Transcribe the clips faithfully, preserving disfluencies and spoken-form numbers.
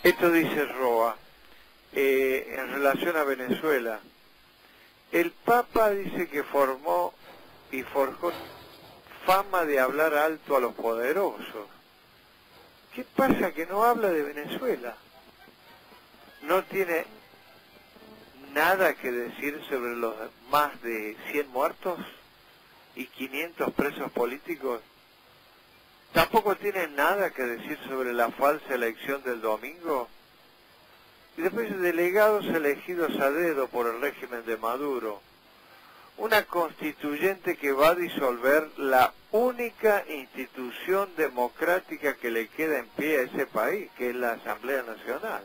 Esto dice Roa, eh, en relación a Venezuela. El Papa dice que formó y forjó fama de hablar alto a los poderosos. ¿Qué pasa que no habla de Venezuela? ¿No tiene nada que decir sobre los más de cien muertos y quinientos presos políticos? ¿Tampoco tiene nada que decir sobre la falsa elección del domingo? Y después delegados elegidos a dedo por el régimen de Maduro. Una constituyente que va a disolver la única institución democrática que le queda en pie a ese país, que es la Asamblea Nacional.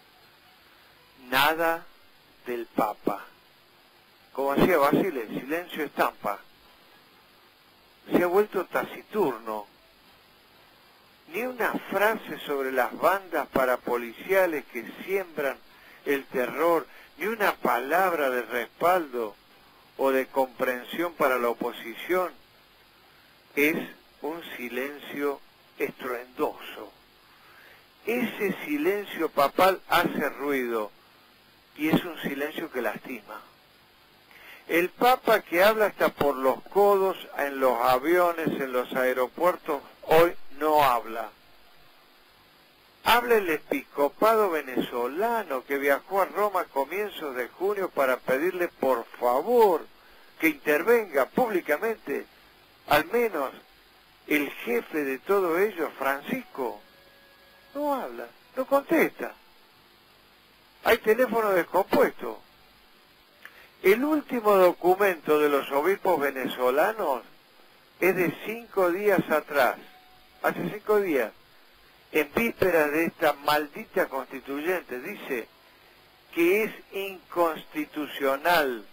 Nada del Papa. Como decía Basile, silencio estampa. Se ha vuelto taciturno. Ni una frase sobre las bandas parapoliciales que siembran el terror, ni una palabra de respaldo o de comprensión para la oposición. Es un silencio estruendoso. Ese silencio papal hace ruido y es un silencio que lastima. El Papa que habla hasta por los codos en los aviones, en los aeropuertos, hoy no habla. Habla el episcopado venezolano que viajó a Roma a comienzos de junio para pedirle por favor que intervenga públicamente, al menos el jefe de todo ello, Francisco. No habla, no contesta. Hay teléfono descompuesto. El último documento de los obispos venezolanos es de cinco días atrás, hace cinco días, en vísperas de esta maldita constituyente. Dice que es inconstitucional,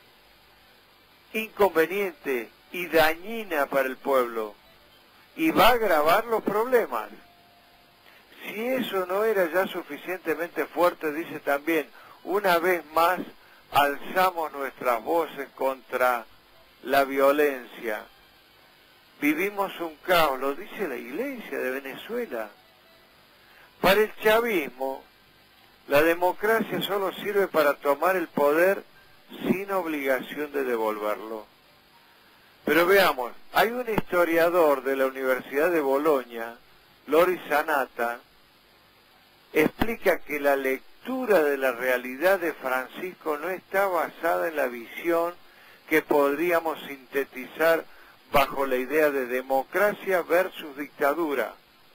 inconveniente y dañina para el pueblo, y va a agravar los problemas. Si eso no era ya suficientemente fuerte, dice también, una vez más alzamos nuestras voces contra la violencia. Vivimos un caos, lo dice la Iglesia de Venezuela. Para el chavismo, la democracia solo sirve para tomar el poder sin obligación de devolverlo. Pero veamos, hay un historiador de la Universidad de Bolonia, Loris Sanata, explica que la lectura de la realidad de Francisco no está basada en la visión que podríamos sintetizar bajo la idea de democracia versus dictadura,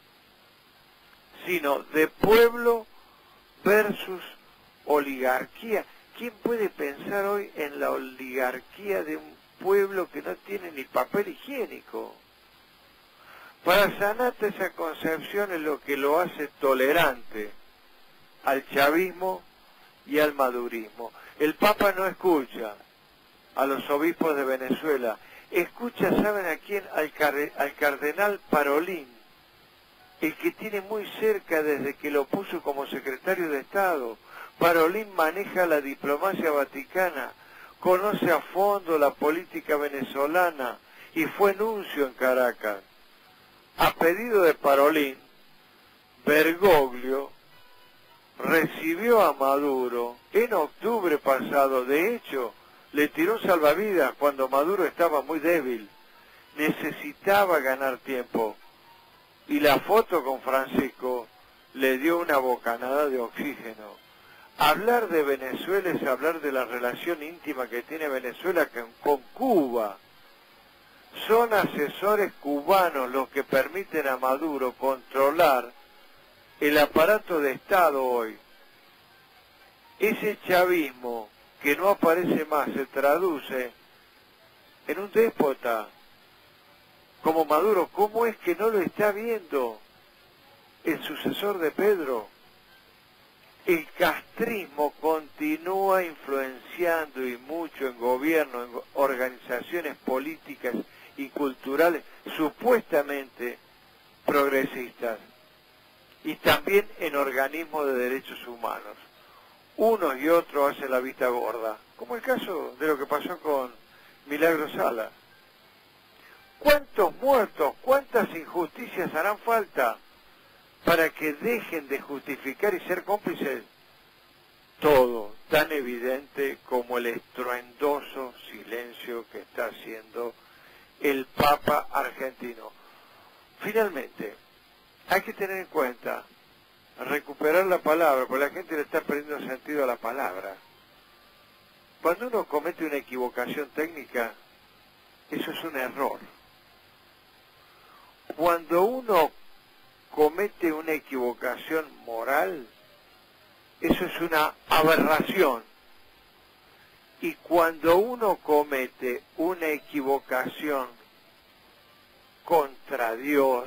sino de pueblo versus oligarquía. ¿Quién puede pensar hoy en la oligarquía de un pueblo que no tiene ni papel higiénico? Para Sanata esa concepción es lo que lo hace tolerante al chavismo y al madurismo. El Papa no escucha a los obispos de Venezuela, escucha, ¿saben a quién? Al, car al cardenal Parolin, el que tiene muy cerca desde que lo puso como secretario de Estado. Parolin maneja la diplomacia vaticana, conoce a fondo la política venezolana y fue nuncio en Caracas. A pedido de Parolin, Bergoglio recibió a Maduro en octubre pasado. De hecho, le tiró salvavidas cuando Maduro estaba muy débil. Necesitaba ganar tiempo. Y la foto con Francisco le dio una bocanada de oxígeno. Hablar de Venezuela es hablar de la relación íntima que tiene Venezuela con Cuba. Son asesores cubanos los que permiten a Maduro controlar el aparato de Estado hoy. Ese chavismo que no aparece más se traduce en un déspota como Maduro. ¿Cómo es que no lo está viendo el sucesor de Pedro? El castrismo continúa influenciando y mucho en gobierno, en organizaciones políticas y culturales supuestamente progresistas, y también en organismos de derechos humanos. Unos y otros hacen la vista gorda, como el caso de lo que pasó con Milagro Sala. ¿Cuántos muertos, cuántas injusticias harán falta para que dejen de justificar y ser cómplices todo tan evidente como el estruendoso silencio que está haciendo el Papa argentino. Finalmente, hay que tener en cuenta, recuperar la palabra, porque la gente le está perdiendo sentido a la palabra. Cuando uno comete una equivocación técnica, eso es un error. Cuando uno comete una equivocación moral, eso es una aberración. Y cuando uno comete una equivocación contra Dios,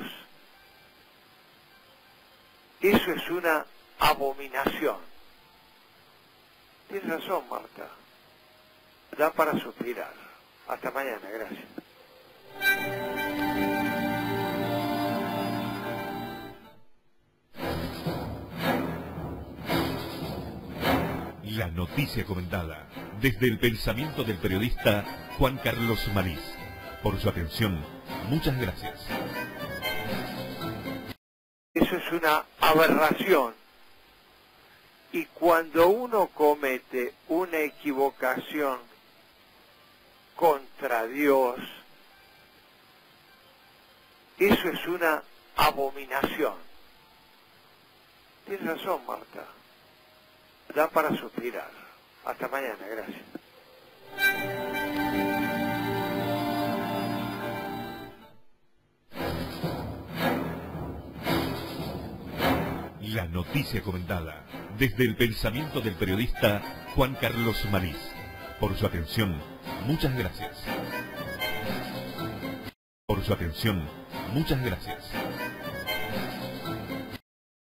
eso es una abominación. Tienes razón, Marta. Da para suspirar. Hasta mañana, gracias. La noticia comentada desde el pensamiento del periodista Juan Carlos Malís. Por su atención, muchas gracias. Eso es una aberración. Y cuando uno comete una equivocación contra Dios, eso es una abominación. Tienes razón, Marta. Da para suspirar. Hasta mañana, gracias. La noticia comentada desde el pensamiento del periodista Juan Carlos Malís. Por su atención, muchas gracias. Por su atención, muchas gracias.